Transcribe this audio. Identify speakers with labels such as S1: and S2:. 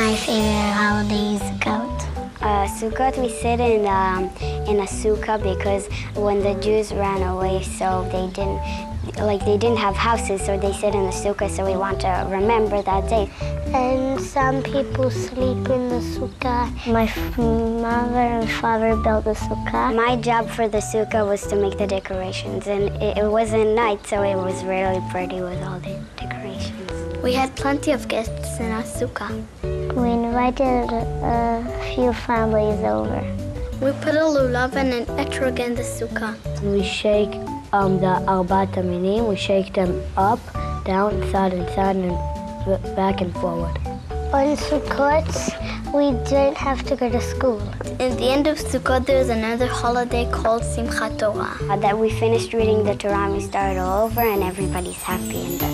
S1: My favorite holiday is Sukkot.
S2: Sukkot, we sit in a sukkah because when the Jews ran away, so they didn't have houses, so they sit in the sukkah, so we want to remember that day.
S1: And some people sleep in the sukkah. My mother and father built the sukkah.
S2: My job for the sukkah was to make the decorations, and it wasn't night, so it was really pretty with all the decorations.
S1: We had plenty of guests in our sukkah. We invited a few families over. We put a lulav and an etrog in the sukkah.
S3: We shake the arbat minim. We shake them up, down, side, and back and forward.
S1: On Sukkot, we didn't have to go to school. At the end of Sukkot, there's another holiday called Simchat Torah.
S2: That we finished reading the Torah and we started all over, and everybody's happy.